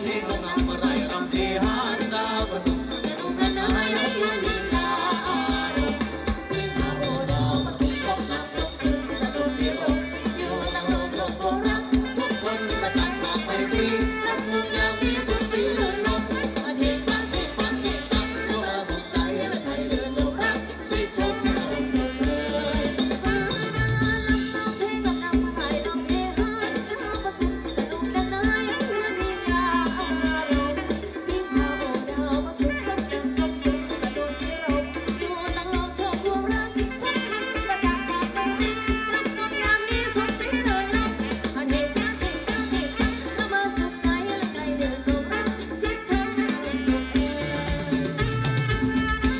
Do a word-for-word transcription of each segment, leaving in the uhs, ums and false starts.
เพลงเรานำมาไล่รำเฮฮาที่ดาวประสบแต่ตรงนั้นนายยังยืนลีลาอารมณ์เพลงพาโบดาวมาสุขสมน้ำสมสุขสนุกพิรมอยู่ตั้งโลกโลกโลกรักทุกคนมาจัดฝากไปตรีลำมุงยามมีสุขสีเลื่อนลมอาทิตย์ปักเทปักเทปักแล้วมาสนใจและใครเดินลงรักชื่นชมอารมณ์สุดเลยมามาลำน้องเพลงลำนำมาไล่ลำเฮฮาที่ดาวประสบแต่ตรงนั้นนายยังยืนลีลาอารมณ์เพลงพาโบดาวมาสุขสมน้ำสมสุขสนุกพิรมอยู่ตั้งโลกโลกรวมรักทุกคนมาจัดฝากไปตรีลำมุงยามมีสุขสีเลื่อนลมอาทิตย์ปักเทปักเทปักแล้วมาสนใจและใครเดินลงรักชื่นชมอารมณ์สุดเอย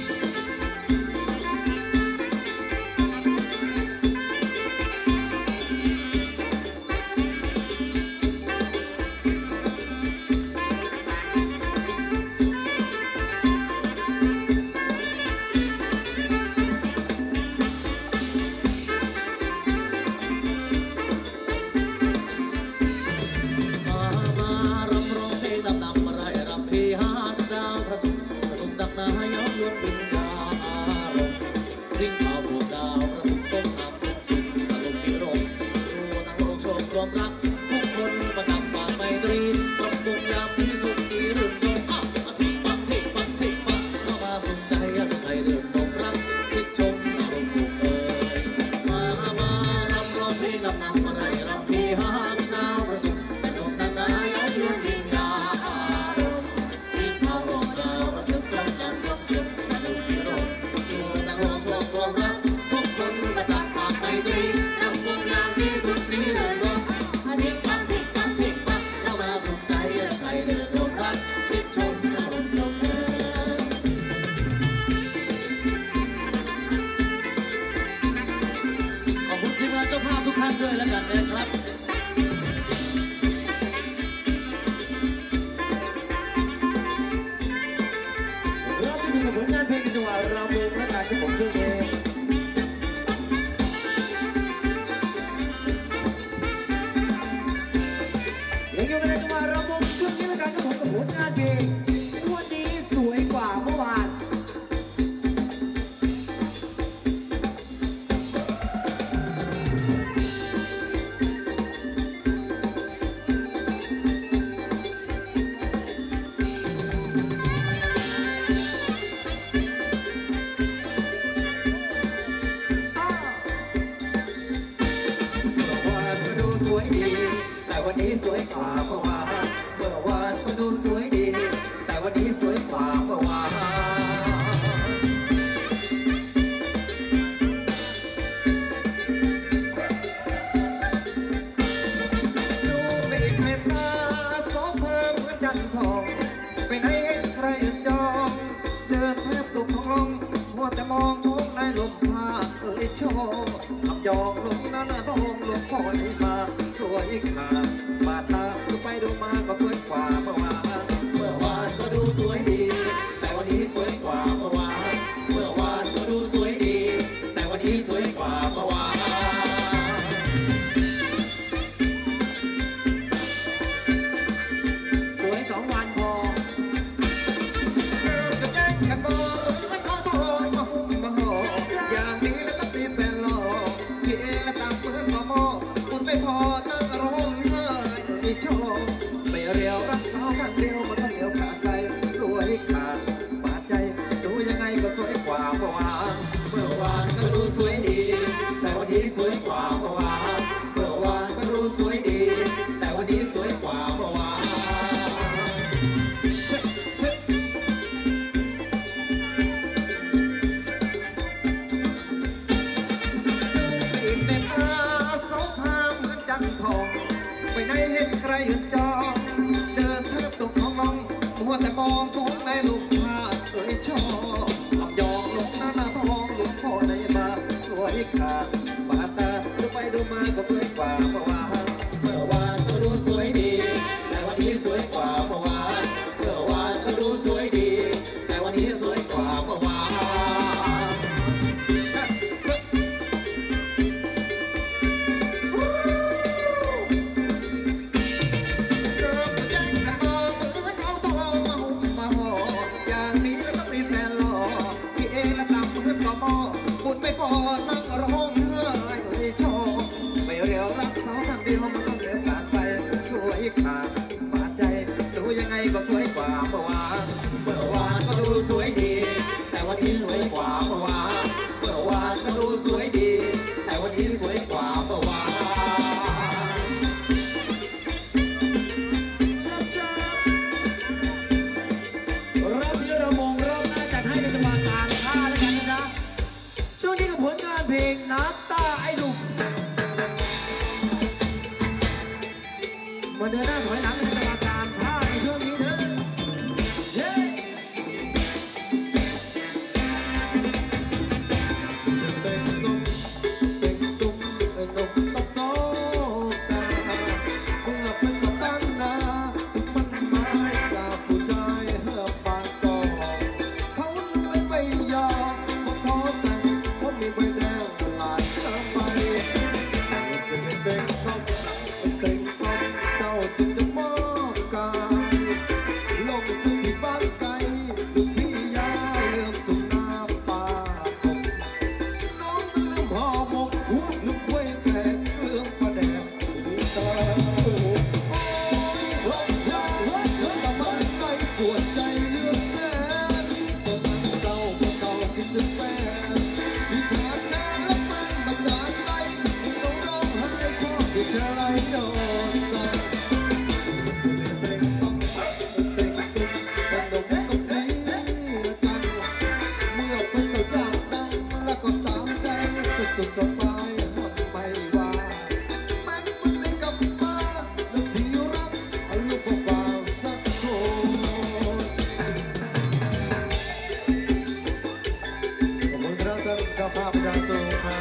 มามารำร้องเพลงดำนำมาไล่รำเฮฮาที่ดาวประสบสนุกดักนายย้อนยวนวิญญาอารมณ์ริ่งข่าวดวงดาวประสบสมน้ำสมสุขสนุกพิรมอยู่ตั้งโลกโชครวมรักทุกคนประจับฝากไมตรีลำมุงยามมีสุขสีรื่นรมอ่ะอาทิตย์ปักเทปักเทปักเข้ามาสนใจและใครเดินลงรักชื่นชมอารมณ์สุขเอ่ยมามารำร้องเพลงดำนำมาไล่รำเฮฮาที่ดาวประสบแต่ตรงนั้นนายยังยืนวิญญาอารมณ์ที่เขาบอกเราประสบสมน้ำสมสุขสนุกพิรมอยู่ตั้งโลกโลกรวมรักทุกคนมาจัดฝากไปตรีลำมุงยามมีสุขสีเลื่อนลมอาทิตย์ปักเทปักเทปักแล้วมาสนใจและใครเดินลงรักชื่นชมอารมณ์สุขเอ่ย ขอบคุณทีมงานเจ้าภาพทุกท่านด้วยแล้วกันนะครับเราไปดูกับผลงานเพลงในจังหวะรำวงและการที่ผมช่วยเองยังอยู่กันในจังหวะรำวงช่วงนี้และการที่ผมกับผลงานเพลงวันนี้สวยกว่าเมื่อวาน สวยดีแต่วันนี้สวยกว่าเมื่อวานเมื่อวานก็ดูสวยดีแต่วันนี้สวยกว่าเมื่อวานดูไม่เมตตาสองเพิ่มเหมือนจันทองไปไหนเห็นใครอื่นจองเดินแทบตกท้องมัวแต่มองท้องในลมพาเอ่ยโชว์ทำยองลงนั้นต้องลงลงคอยมาสวยขาดบาดตาดูไปดูมาก็สวยกว่าเมื่อวานเมื่อวานก็ดูสวยดีแต่วันนี้สวยกว่าเมื่อวานเมื่อวานก็ดูสวยดีแต่วันนี้สวยกว่าเมื่อวานสวยสองวันพอเริ่มจะแย่งกันบอกมันเอาทองมาหุ้มมาห่ออย่างนี้แล้วก็ตีแฟนหล่อพี่เอและตามเพื่อนมาหม้อคุณไม่พอตั้งร้องไห้ไม่ชอบไม่เรียวรักเขาข้างเดียวมาทั้งเหนียวขาดใจสวยขาดบาดใจดูยังไงก็สวยกว่าเมื่อวานเมื่อวานก็ดูสวยดีแต่วันนี้สวยกว่าเมื่อวานเมื่อวานก็ดูสวยดีแต่วันนี้สวยกว่าเมื่อวานไปไหนเห็นใครอื่นจองเดินแทบตกท้องน้องมัวแต่มองท้องในลุมพาเอ่ยชอบลำยองลงหน้าหน้าทองลุมพ่อได้มาสวยขาดบาดตาดูไปดูมาก็สวยกว่าเมื่อวานเมื่อวานก็ดูสวยดีแต่วันนี้สวยกว่าเมื่อวานเมื่อวานก็ดูสวยดีแต่วันนี้สวยกว่าเมื่อวาน เดูสวยดีแต่วันนี้สวยกว่าเมื่อวานเมื่อวานก็ดูสวยดีแต่วันนี้สวยกว่าเมื่อวานรอบนี้เรามองรอบหน้าจัดให้ในจังหวะสามท่าแล้วกันนะจ๊ะช่วงนี้กับผลงานเพลงน้ำตาไอ้หนุ่มมาเดินหน้าถอยหลังในจังหวะสามท่าในช่วงนี้เถอะเย้เป็นตุ้มเป็นตุ้มเป็นนกตบโซกาเมื่อเป็นสตันนาทุกมันหมายจากผู้ชายเหือบปากกอเขาเลยไม่ยอมมาขอแต่งเพราะมีใบแดงหลายเท่าใบเป็นเป็นตุ้มเป็นตุ้มเจ้าจึงจะมอบกายลงสึกที่บ้านไกลดูพี่ยาเลื่อมทุ่งนาป่าคงน้องลืมห่อหมกลืมไว้แกงลืมประแดกตาโอ้ยรักรักรักรักทำไมใจปวดใจเลือดแสนตอนนั้นเศร้าเพราะเก่าคิดถึงแฟนที่ขาดงานแล้วมันมาจากใจต้องร้องไห้เพราะผู้ชายโดนตาเป็นต้องเป็นตุ้มเป็นดงกับพี่กันเมื่อเป็นตัวอย่างดังแล้วก็ตามใจเป็นสุดสบายไม่ว่าแม้มันได้กลับมาแล้วที่รักเอาลูกเบาๆสักคนขอบคุณครับท่านเจ้าภาพอาจารย์สุครับ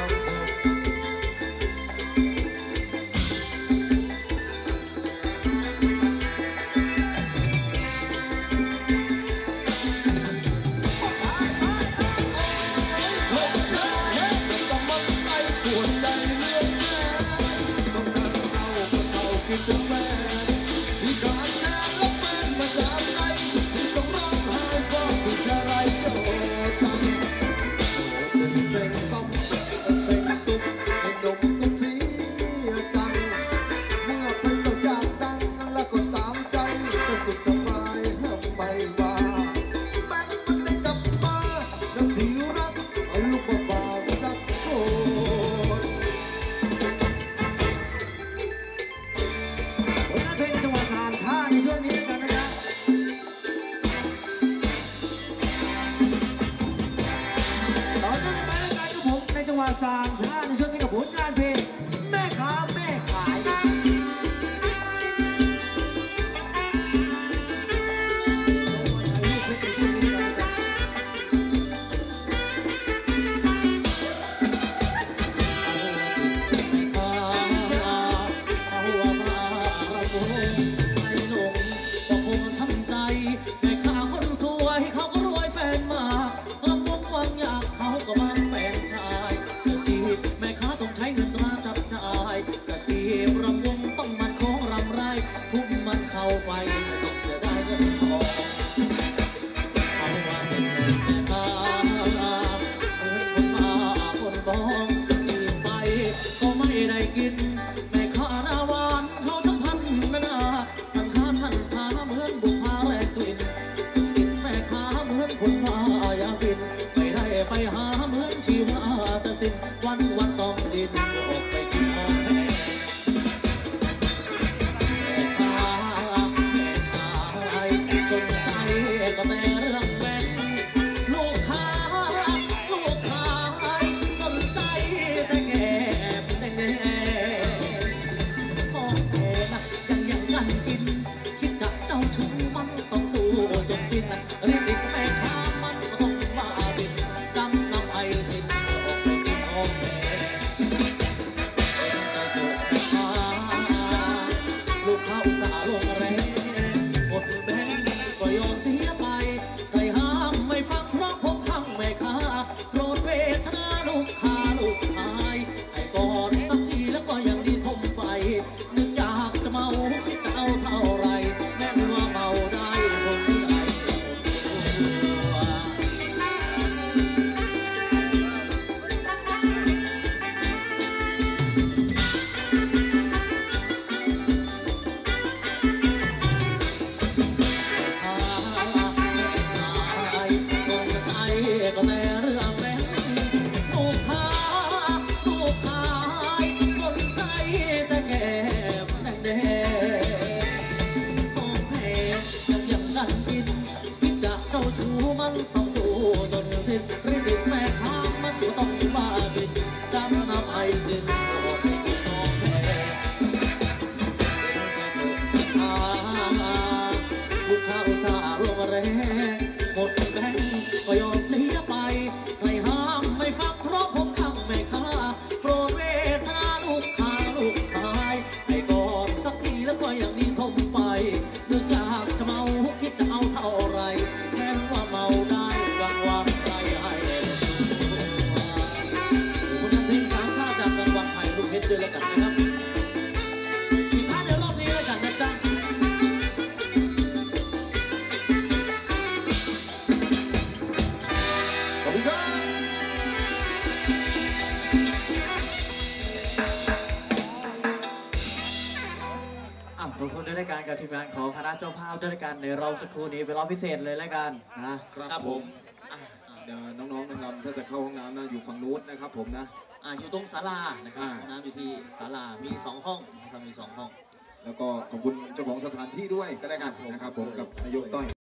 คิดถึงแฟนที่ขาดงานแล้วแฟนมาจากไหนต้องร้องไห้เพราะผู้ชายโดนตังเป็นเป็นต้องเป็นตุ๊บเป็นดมกุศลจังเมื่อเป็นตัวอย่างดังแล้วก็ตามใจเป็นสุดสบายไม่ว่าแม้มันได้กลับมาแล้วที่รักเอาลูกเบาๆสักคนผลงานเพลงในจังหวะสามท่าในช่วงนี้แล้วกันนะจ๊ะต่อจากนี้ไปแล้วกันกับผมในจังหวะสามท่าในช่วงนี้กับผลงานเพลงแม่ค้าแม่ขายไปไม่ต้องเสียดายเงินทองเอาว่าเป็นแม่ค้าเหมือนคนบ้าคนบองจีบไปก็ไม่ได้กินแม่ค้าหน้าหวานเขาทั้งพันนานาทั้งค้าทั้งค้าเหมือนบุพาแลกกลิ่นกินแม่ค้าเหมือนคนว่ายาฟินไม่ได้ไปหาเหมือนชีวาจะสิ้นวันวันต้องดินออกไปกินของแพงจกันกินคิดจะเจ้าชู้มันต้องสู้จนสิ้นรีบแม่ค้ามันก็ต้องบ้าบินจำนำไอ้สิ้นบอกให้พี่น้องแพ้เป็นใจถูกอาลูกค้าอุตส่าห์ลงแรงหมดแบงค์ก็ยอมเสียไปใครห้ามไม่ฟังเพราะผมทำแม่ค้าโปรดเวทนาลูกค้าลูกขายให้กอดสักทีแล้วก็อย่างนี้ทมไปนึกอยากจะเมาคิดจะเอาเท่าไรแม้ว่าเมาได้กลางวันไรให้ผลงานเพลงสามชาติจากกลางวันไทยลูกเพชรด้วยแล้วกันนะครับปิดท้ายในรอบนี้แล้วกันนะจ๊ะขอบคุณครับอ่ะขอบคุณด้วยรายการกับทีมงานของคณะเจ้าภาพด้วยรายการในรอบสักครู่นี้เป็นรอบพิเศษเลยรายการนะครับผมอ่ะเดี๋ยวน้องๆนางรำถ้าจะเข้าห้องน้ำนะอยู่ฝั่งนู้นนะครับผมนะอ่าอยู่ตรงศาลานะครับอ่าห้องน้ำอยู่ที่ศาลามีสองห้องนะครับมีสองห้องแล้วก็ขอบคุณเจ้าของสถานที่ด้วยก็แล้วกันนะครับผมกับนายกต้อย